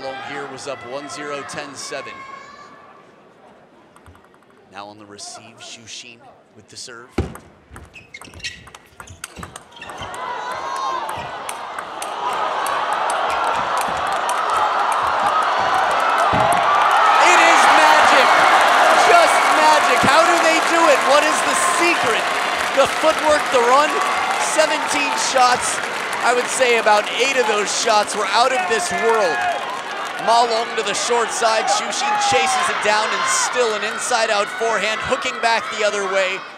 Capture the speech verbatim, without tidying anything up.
Long here was up one zero, ten seven. Now on the receive, Shushin with the serve. It is magic, just magic. How do they do it? What is the secret? The footwork, the run, seventeen shots. I would say about eight of those shots were out of this world. Ma Long to the short side, Shushin chases it down and still an inside-out forehand, hooking back the other way.